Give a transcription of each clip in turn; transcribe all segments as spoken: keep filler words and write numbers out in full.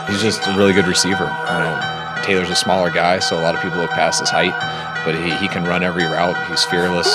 He's just a really good receiver. You know, Taylor's a smaller guy, so a lot of people look past his height, but he, he can run every route. He's fearless.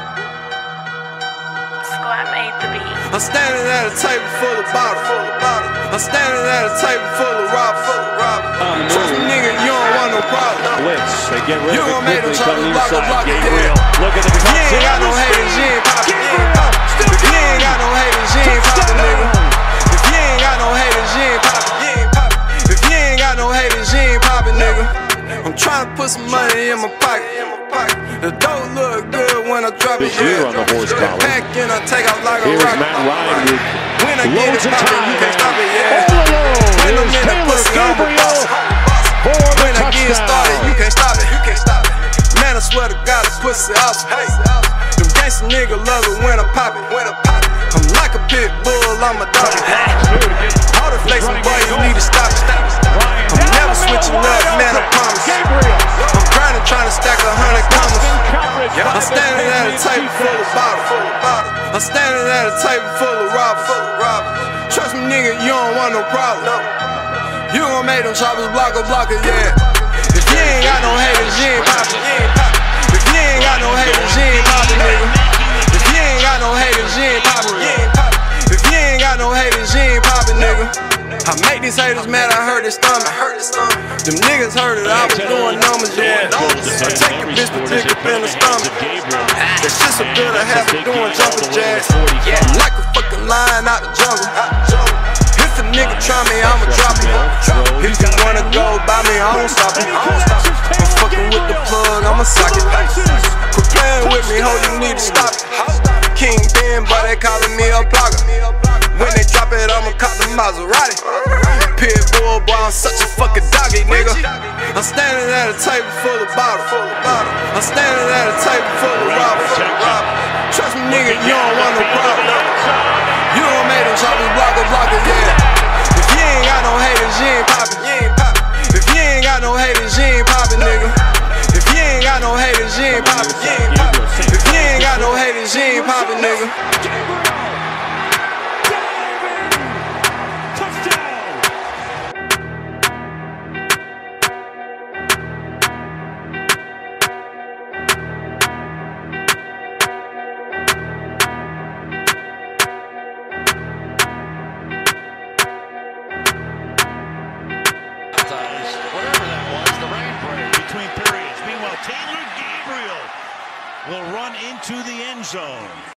I'm standing at a table full of bottles. I'm standing at a table full of robbers. Trust me, nigga, you don't want no problem. Blitz. They get rid you of it quickly coming near side. Gabriel. Look at the if you ain't got no haters, you ain't poppin'. If you ain't got no haters, you ain't poppin', nigga. If you ain't got no haters, you ain't poppin'. If you ain't got no haters, you ain't poppin', nigga. I'm trying to put some money in my pocket. The dough look good when I drop it. Here on the horsepower. Pack and I take out like a Here's rocket. Matt Ryan with when I get it poppin', you can't stop it, yeah. All alone. When I'm in the Taylor pussy, I'm a Gabriel boss. for the When I get touchdown. started, you can't stop it, you can't stop it. Man, I swear to God, this pussy awesome. Hey, them gangsta nigga love it when I pop it. When I pop it, I'm like a pit bull, I'm a dog. All the flexing, boy, you need to stop it. I'm never switching up, man, I promise. I'm grinding, trying to stack a hundred commas. I'm standing at a table full of bottles. I'm standing at a table full of robbers. Trust me, nigga, you don't want no problem. You gon' make them choppers block a blocker, yeah. If you ain't got no haters, you ain't poppin'. If you ain't got no haters, you ain't poppin', nigga. If you ain't got no haters, you ain't poppin'. If you ain't got no haters, you ain't poppin', nigga. I make these haters mad, I hurt their stomach. Them niggas heard it, I was doing numbers, yeah. I take your bitch to dig up in the stomach. That shit so good, I have it doing jumping jacks. I'm like a fucking lion out the jungle. If a nigga try me, I'ma drop him. If you wanna go by me, I won't stop him. I'm fucking with the plug, I'ma sock it. Quit playing with me, ho, you need to stop it. King Ben, but they calling me a blogger. When they drop it, I'ma cop the Maserati. Pitbull, boy, I'm such a fucking doggy, nigga. I'm standing at a table full of bottles. I'm standing at a table full of robbers. Trust me, nigga, you don't want no problem. You gon' make them choppers block a blocker, yeah. If you ain't got no haters, you ain't poppin'. If you ain't got no haters, you ain't poppin', nigga. If you ain't got no haters, you ain't poppin'. If you ain't got no haters, you ain't poppin', nigga. Whatever that was, the rain break between periods. Meanwhile, Taylor Gabriel will run into the end zone.